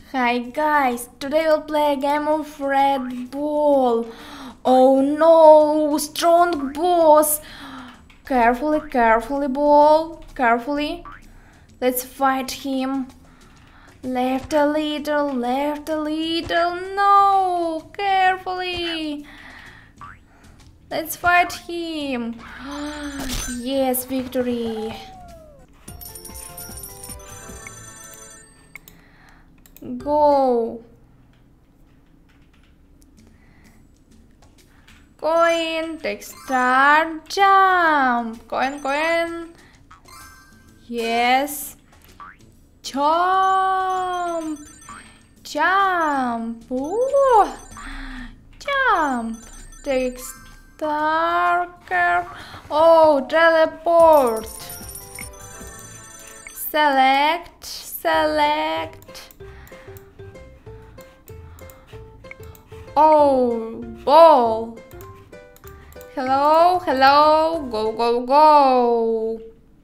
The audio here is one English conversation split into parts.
Hi guys, today we'll play a game of Redball. Oh no, strong boss. Carefully ball, carefully. Let's fight him. Left a little, no, carefully. Let's fight him. Yes, victory. Go. Coin, take start, jump. Coin. Yes. Jump. Ooh. Jump. Take start. Oh, teleport. Select. Oh, ball. Hello. Go.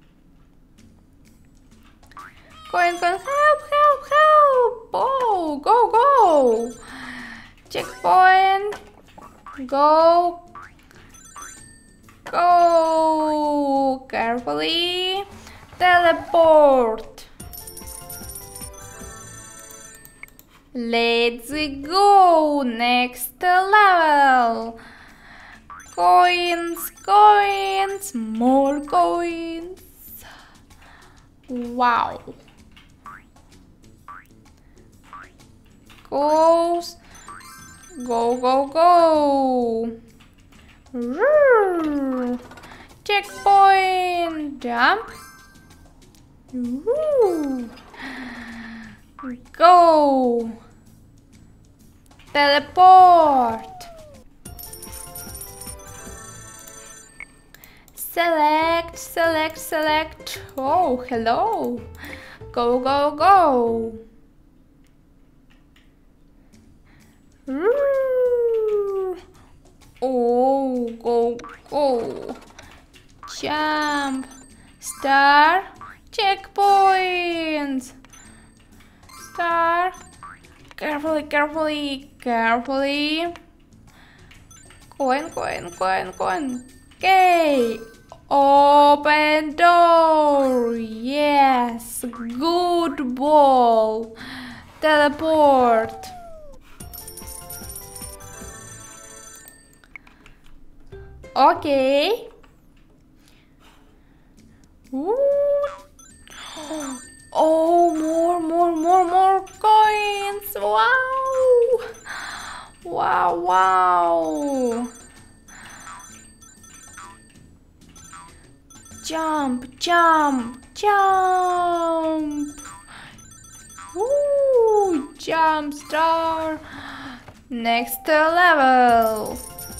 Coin, help. Oh, go. Checkpoint. Go. Carefully. Teleport. Let's go. Next level. Coins. More coins. Wow. Goes. Go. Checkpoint. Jump. Go. Teleport. Select. Oh, hello. Go. Oh, go. Jump. Star. Checkpoint. Star. Carefully. Coin. Okay. Open door. Yes. Good ball. Teleport. Okay. Ooh. Oh, more coins. Wow. Jump. Ooh, jump star. Next level.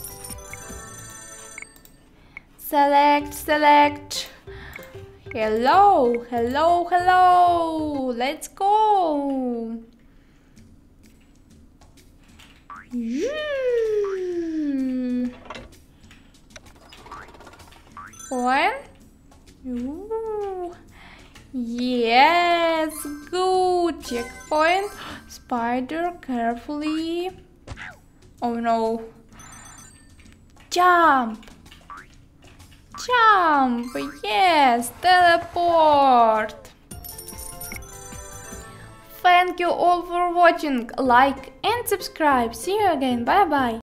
Select. Hello. Let's go. One. Ooh. Yes, good. Checkpoint. Spider, carefully. Oh no. Jump. Yes, teleport. Thank you all for watching. Like and subscribe. See you again. Bye.